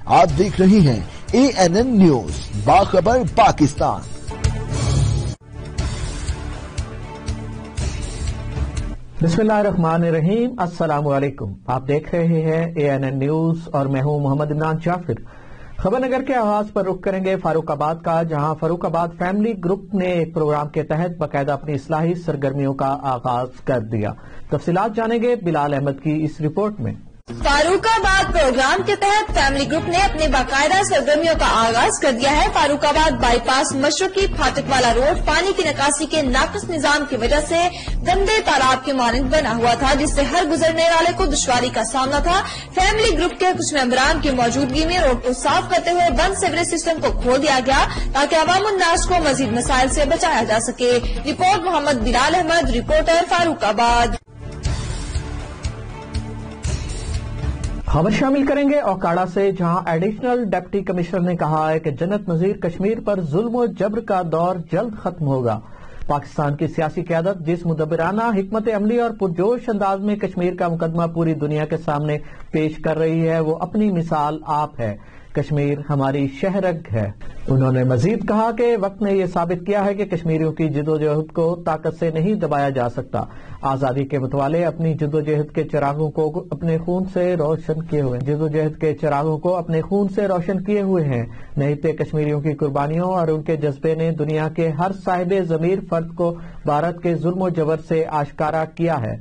आप देख रहे हैं ANN न्यूज, बाखबर पाकिस्तान। बिस्मिल्लाहिर्रहमानिर्रहीम, अस्सलाम वालेकुम। आप देख रहे हैं ANN न्यूज और मैं हूं मोहम्मद इमरान जाफिर। खबर नगर के आगाज पर रुख करेंगे फारूकाबाद का, जहां फारूकाबाद फैमिली ग्रुप ने एक प्रोग्राम के तहत बाकायदा अपनी इस्लाही सरगर्मियों का आगाज कर दिया। तफसीलात जानेंगे बिलाल अहमद की इस रिपोर्ट में। फारूकाबाद प्रोग्राम के तहत फैमिली ग्रुप ने अपने बाकायदा सरगर्मियों का आगाज कर दिया है। फारूकाबाद बाईपास मशरकी फाटक वाला रोड पानी की निकासी के नाक़िस निजाम की वजह से गंदे तालाब के मानंद बना हुआ था, जिससे हर गुजरने वाले को दुश्वारी का सामना था। फैमिली ग्रुप के कुछ मेंबरान की मौजूदगी में रोड को साफ करते हुए बंद सीवरेज सिस्टम को खोल दिया गया ताकि अवामुन्नास को मजीद मसाइल से बचाया जा सके। Report Mohammad Bilal Ahmed, reporter Farrukhabad. खबर शामिल करेंगे ओकाड़ा से, जहां एडिशनल डिप्टी कमिश्नर ने कहा है कि जन्नत नजीर कश्मीर पर जुल्म और जबर का दौर जल्द खत्म होगा। पाकिस्तान की सियासी क़यादत जिस मुदब्बिराना हिकमत अमली और पुरजोश अंदाज में कश्मीर का मुकदमा पूरी दुनिया के सामने पेश कर रही है, वो अपनी मिसाल आप है। कश्मीर हमारी शहरग है। उन्होंने मजीद कहा कि वक्त ने यह साबित किया है कि कश्मीरियों की जदोजहद को ताकत से नहीं दबाया जा सकता। आजादी के मतवाले अपनी जदोजहद के चिरागों को अपने खून से रोशन किए हुए हैं। नहीं तो कश्मीरियों की कुर्बानियों और उनके जज्बे ने दुनिया के हर साहिब ज़मीर फर्द को भारत के जुल्म जबर से आश्कारा किया है।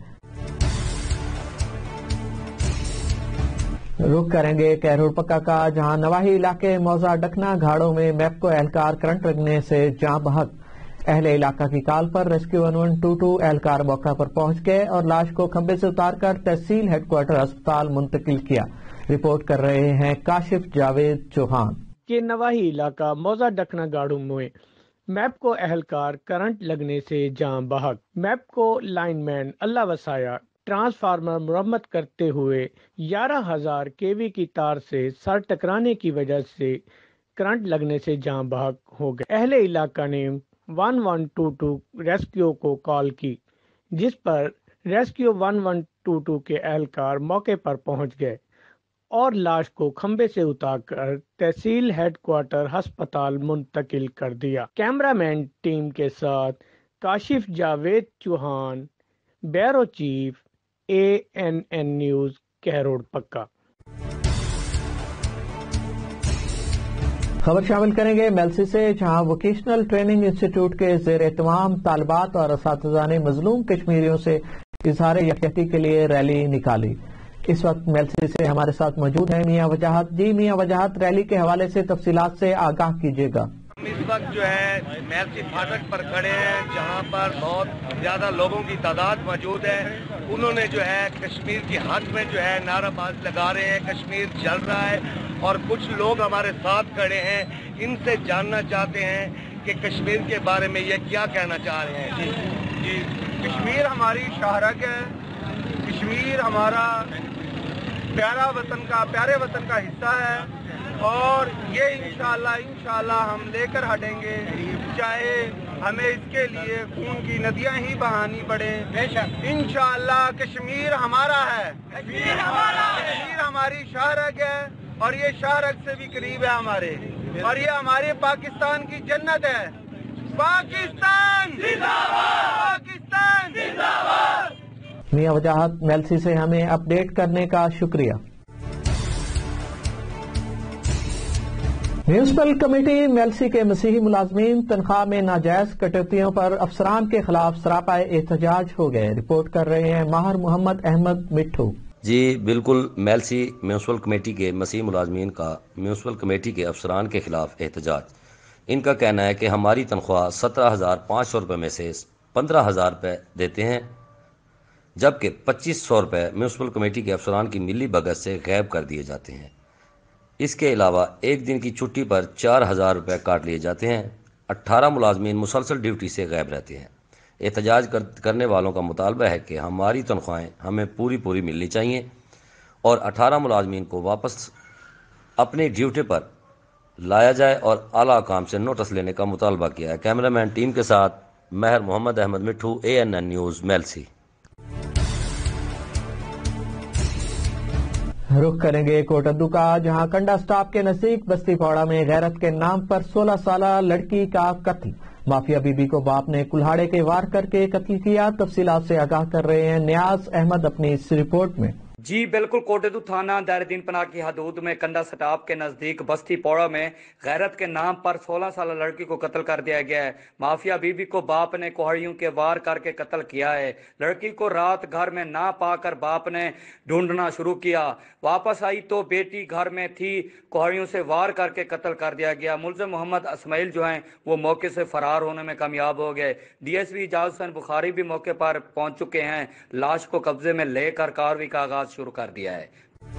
रुख करेंगे कैरोड़ पक्का का, जहां नवाही इलाके मौजा डकना घाड़ों में मैप्को एहलकार करंट लगने से जाँ बहक। अहले इलाका की काल पर रेस्क्यू 1122 एहलकार मौका पर पहुंच गए और लाश को खंबे से उतारकर तहसील हेडक्वार्टर अस्पताल मुंतकिल किया। रिपोर्ट कर रहे हैं काशिफ जावेद चौहान। के नवाही इलाका मौजा डकना गाड़ों में मैप्को एहलकार करंट लगने से जाँ बहक। मैप्को लाइनमैन अल्लाह वसाया ट्रांसफार्मर मुरम्मत करते हुए 11,000 kV की तार से सर टकराने की वजह से करंट लगने से जाँ बहक हो गए। अहले इलाका ने 1122 रेस्क्यू को कॉल की, जिस पर रेस्क्यू 1122 के एहलकार मौके पर पहुंच गए और लाश को खंबे से उतारकर तहसील हेडक्वार्टर अस्पताल मुंतकिल कर दिया। कैमरामैन टीम के साथ Kashif Javed Chauhan, bureau chief ANN news, Karor Pacca. खबर शामिल करेंगे मेलसी से, जहां वोकेशनल ट्रेनिंग इंस्टीट्यूट के जेर एहतमाम तालिबात और असातिज़ा ने मजलूम कश्मीरियों से इजहार यकजहती के लिए रैली निकाली। इस वक्त मेलसी से हमारे साथ मौजूद है मियां वजाहत। जी मियां वजाहत, रैली के हवाले से तफसीलात से आगाह कीजिएगा। हम इस वक्त जो है मेलसी फाटक पर खड़े हैं, जहां पर बहुत ज्यादा लोगों की तादाद मौजूद है। उन्होंने जो है कश्मीर के हक में जो है नाराबाजी लगा रहे हैं, कश्मीर जल रहा है और कुछ लोग हमारे साथ खड़े हैं। इनसे जानना चाहते हैं कि कश्मीर के बारे में ये क्या कहना चाह रहे हैं। जी, कश्मीर हमारी शाहरग है। कश्मीर हमारा प्यारे वतन का हिस्सा है और ये इंशाल्लाह हम लेकर हटेंगे, चाहे हमें इसके लिए खून की नदियां ही बहानी पड़े। इंशाल्लाह कश्मीर हमारा है, कश्मीर हमारी शाहरग है और ये शाहरग से भी करीब है हमारे, और ये हमारे पाकिस्तान की जन्नत है। पाकिस्तान जिंदाबाद, पाकिस्तान जिंदाबाद। मियां वजाहत, मेलसी से हमें अपडेट करने का शुक्रिया। म्यूनिसिपल कमेटी मेलसी के मसीही मुलाजमीन तनख्वाह में नाजायज कटौतियों पर अफसरान के खिलाफ सरापाए एहतजाज हो गए। रिपोर्ट कर रहे हैं माहिर मोहम्मद अहमद मिट्ठू। जी बिल्कुल, मेलसी म्यूनिसिपल कमेटी के मसीही मुलाजमीन का म्यूनिसिपल कमेटी के अफसरान के खिलाफ एहतजाज। इनका कहना है कि हमारी तनख्वाह 17,500 रुपये में से 15,000 रुपये देते हैं, जबकि 2,500 रुपये म्यूनिसिपल कमेटी के अफसरान की मिली भगत से गायब कर दिए जाते हैं। इसके अलावा एक दिन की छुट्टी पर 4,000 रुपये काट लिए जाते हैं। 18 मुलाजमीन मुसलसल ड्यूटी से गायब रहते हैं। एहतजाज करने वालों का मुतालबा है कि हमारी तनख्वाहें हमें पूरी मिलनी चाहिए और 18 मुलाजमीन को वापस अपनी ड्यूटी पर लाया जाए और आला काम से नोटिस लेने का मुतालबा किया है। कैमरामैन टीम के साथ महर मोहम्मद अहमद मिट्ठू, ANN न्यूज़, मेलसी। رخ کریں گے کوٹدو کا، جہاں کنڈا سٹاپ کے نزدیک بستی پوڑا میں غیرت کے نام پر 16 سالہ لڑکی کا قتل، مافیا بی بی کو باپ نے کلہاڑے کے وار کر کے قتل کیا۔ تفصیلات سے آگاہ کر رہے ہیں نیاز احمد اپنی اس رپورٹ میں۔ جی بالکل، کوٹدو تھانہ دائرہ دین پناہ کی حدود میں کنڈا سٹاپ کے نزدیک بستی پوڑا میں غیرت کے نام پر 16 سالہ لڑکی کو قتل کر دیا گیا ہے۔ مافیا بی بی کو باپ نے کوہڑیوں کے وار کر کے قتل کیا ہے۔ لڑکی کو رات گھر میں نہ پا کر باپ نے ڈھونڈنا شروع کیا، واپس آئی تو بیٹی گھر میں تھی، کوہڑیوں سے وار کر کے قتل کر دیا گیا۔ ملزم محمد اسماعیل جو ہیں وہ موقع سے فرار ہونے میں کامیاب ہو گئے۔ ڈی ایس پی اعجاز حسین بخاری بھی موقع پر پہنچ چکے ہیں، لاش کو قبضے میں لے کر کارروائی کا آغاز شروع کر دیا ہے۔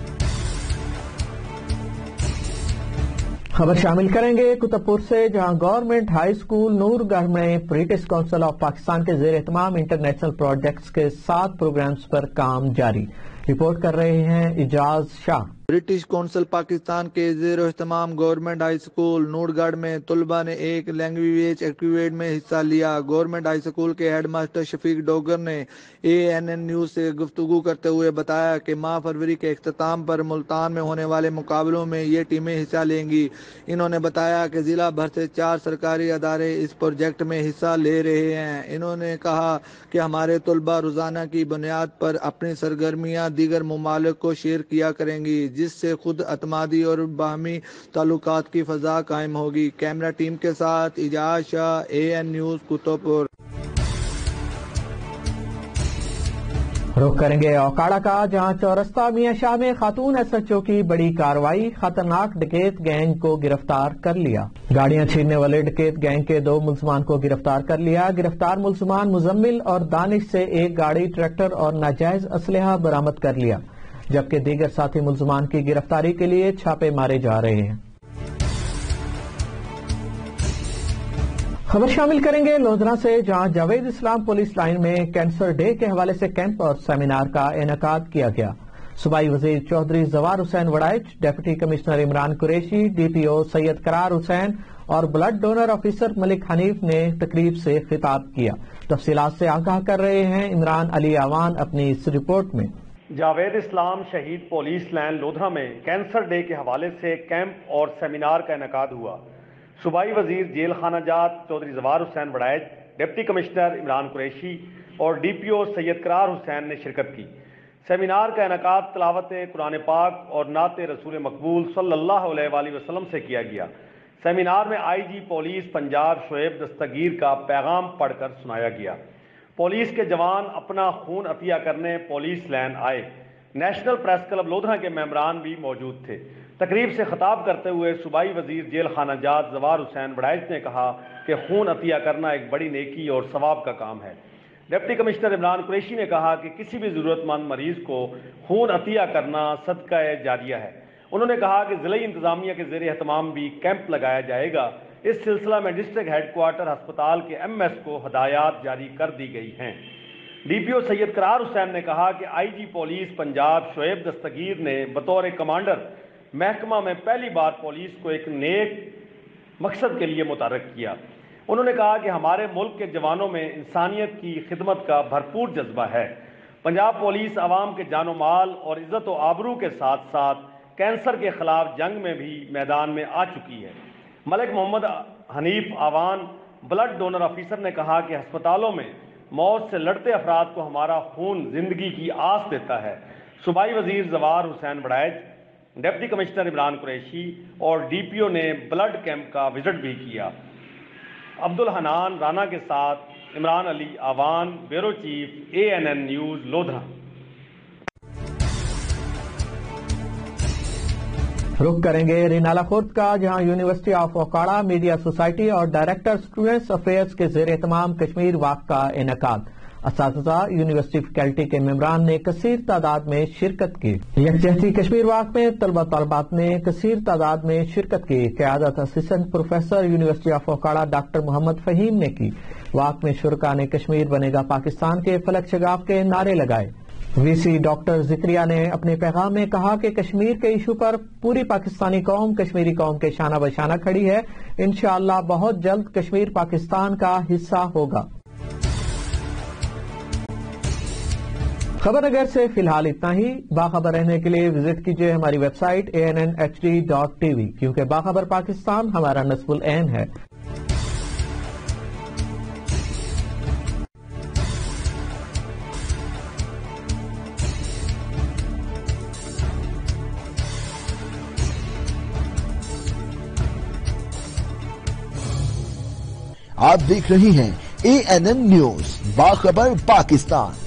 خبر شامل کریں گے کتب پور سے، جہاں گورنمنٹ ہائی سکول نور گڑھ میں برٹش کونسل آف پاکستان کے زیر اہتمام انٹرنیشنل پروجیکٹس کے 7 پروگرامز پر کام جاری۔ رپورٹ کر رہے ہیں اعجاز شاہ۔ برٹش کونسل پاکستان کے زیر اہتمام گورنمنٹ ہائی سکول نور گڑھ میں طلباء نے ایک لینگویج ایکٹیویٹی میں حصہ لیا۔ گورنمنٹ ہائی سکول کے ہیڈ ماسٹر شفیق ڈوگر نے ANN نیوز سے گفتگو کرتے ہوئے بتایا کہ ماہ فروری کے اختتام پر ملتان میں ہونے والے مقابلوں میں یہ ٹیمیں حصہ لیں گی۔ انہوں نے بتایا کہ ضلع بھر سے 4 سرکاری ادارے اس پروجیکٹ میں حصہ لے رہے ہیں۔ انہوں نے کہا کہ ہمارے طلباء روزانہ کی بنیاد پر اپنی سرگرمیاں دیگر ممالک کو شیئر کیا کریں گی، جس سے خود اعتمادی اور باہمی تعلقات کی فضا قائم ہوگی۔ کیمرہ ٹیم کے ساتھ اعجاز شاہ، AN نیوز، کتب پور۔ رخ کریں گے اوکاڑا کا، جہاں چورستہ میاں شاہ میں خاتون SHO کی بڑی کارروائی، خطرناک ڈکیت گینگ کو گرفتار کر لیا۔ گاڑیاں چھیننے والے ڈکیت گینگ کے 2 ملزمان کو گرفتار کر لیا۔ گرفتار ملزمان مزمل اور دانش سے ایک گاڑی، ٹریکٹر اور ناجائز اسلحہ برآمد کر لیا، جبکہ دیگر ساتھی ملزمان کی گرفتاری کے لیے چھاپے مارے جا رہے ہیں۔ خبر شامل کریں گے لودھرا سے، جہاں جاوید اسلام پولیس لائن میں کینسر ڈے کے حوالے سے کیمپ اور سیمینار کا انعقاد کیا گیا۔ صوبائی وزیر Chaudhry Zawar Hussain Warraich, deputy commissioner Imran Qureshi, DPO Syed Qarar Hussain اور blood donor officer Malik Hanif نے تقریب سے خطاب کیا۔ تفصیلات سے آگاہ کر رہے ہیں عمران علی آوان اپنی اس رپورٹ میں۔ جاوید اسلام شہید پولیس لائن لودھرا میں کینسر ڈے کے حوالے سے کیمپ اور سیمینار کا انعقاد ہوا۔ صوبائی وزیر جیل خانہ جات چودھری زوار حسین وڑائچ، ڈپٹی کمشنر عمران قریشی اور DPO سید قرار حسین نے شرکت کی۔ سیمینار کا انعقاد تلاوت قرآن پاک اور نعت رسول مقبول صلی اللہ علیہ وآلہ وسلم سے کیا گیا۔ سیمینار میں IG پولیس پنجاب شعیب دستگیر کا پیغام پڑھ کر سنایا گیا۔ پولیس کے جوان اپنا خون عطیہ کرنے پولیس لائن آئے۔ نیشنل پریس کلب لودھرا کے ممبران بھی موجود تھے۔ تقریب سے خطاب کرتے ہوئے صوبائی وزیر جیل خانہ جات زوار حسین وڑائچ نے کہا کہ خون عطیہ کرنا ایک بڑی نیکی اور ثواب کا کام ہے۔ ڈپٹی کمشنر عمران قریشی نے کہا کہ کسی بھی ضرورت مند مریض کو خون عطیہ کرنا صدقہ جاریہ ہے۔ انہوں نے کہا کہ ضلعی انتظامیہ کے زیر اہتمام بھی کیمپ لگایا جائے گا۔ اس سلسلہ میں ڈسٹرکٹ ہیڈ کوارٹر ہسپتال کے MS کو ہدایات جاری کر دی گئی ہیں۔ DPO سید قرار حسین نے کہا کہ IG پولیس پنجاب شعیب دستگیر نے بطور کمانڈر محکمہ میں پہلی بار پولیس کو ایک نیک مقصد کے لیے متحرک کیا۔ انہوں نے کہا کہ ہمارے ملک کے جوانوں میں انسانیت کی خدمت کا بھرپور جذبہ ہے۔ پنجاب پولیس عوام کے جان و مال اور عزت و آبرو کے ساتھ ساتھ کینسر کے خلاف جنگ میں بھی میدان میں آ چکی ہے۔ Malik Muhammad Hanif Awan blood donor officer نے کہا کہ ہسپتالوں میں موت سے لڑتے افراد کو ہمارا خون زندگی کی آس دیتا ہے۔ صوبائی وزیر زوار حسین وڑائچ، ڈپٹی کمشنر عمران قریشی اور DPO نے بلڈ کیمپ کا وزٹ بھی کیا۔ عبدالحنان رانا کے ساتھ Imran Ali Awan, bureau chief, ANN news Lodhran. رخ کریں گے رینالا خورد کا، جہاں university of Okara media society اور ڈائریکٹر اسٹوڈنٹس افیئرز کے زیر اہتمام کشمیر واک کا انعقاد۔ اساتذہ، یونیورسٹی فیکلٹی کے ممبران نے کثیر تعداد میں شرکت کی۔ یکجہتی کشمیر واک میں طلبہ طالبات نے کثیر تعداد میں شرکت کی۔ قیادت assistant professor university of Okara doctor Muhammad Fahim نے کی۔ واک میں شرکاء نے کشمیر بنے گا پاکستان کے فلک شگاف کے نعرے لگائے۔ VC ڈاکٹر ذکریہ نے اپنے پیغام میں کہا کہ کشمیر کے ایشو پر پوری پاکستانی قوم کشمیری قوم کے شانہ بشانہ کھڑی ہے۔ انشاءاللہ بہت جلد کشمیر پاکستان کا حصہ ہوگا۔ خبر نگر سے فی الحال اتنا ہی. باخبر رہنے کے لیے وزٹ کیجیے ہماری ویب سائٹ ANNHD.TV کیونکہ باخبر پاکستان ہمارا نصف العین ہے. آپ دیکھ رہی ہیں ANN نیوز باخبر پاکستان.